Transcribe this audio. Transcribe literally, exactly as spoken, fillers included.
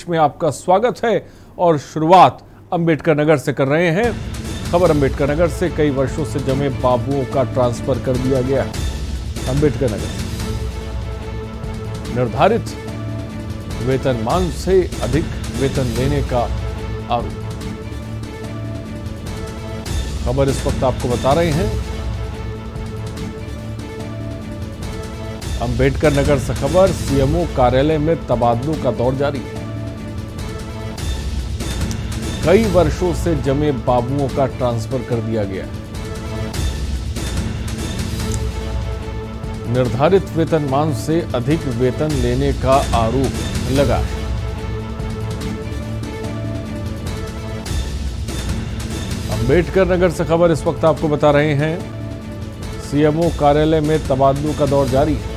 में आपका स्वागत है और शुरुआत अंबेडकर नगर से कर रहे हैं। खबर अंबेडकर नगर से। कई वर्षों से जमे बाबुओं का ट्रांसफर कर दिया गया है। अंबेडकर नगर निर्धारित वेतनमान से अधिक वेतन लेने का आरोप। खबर इस वक्त आपको बता रहे हैं अंबेडकर नगर से खबर। सीएमओ कार्यालय में तबादलों का दौर जारी है। कई वर्षों से जमे बाबुओं का ट्रांसफर कर दिया गया है। निर्धारित वेतनमान से अधिक वेतन लेने का आरोप लगा है। अंबेडकर नगर से खबर इस वक्त आपको बता रहे हैं सीएमओ कार्यालय में तबादलों का दौर जारी है।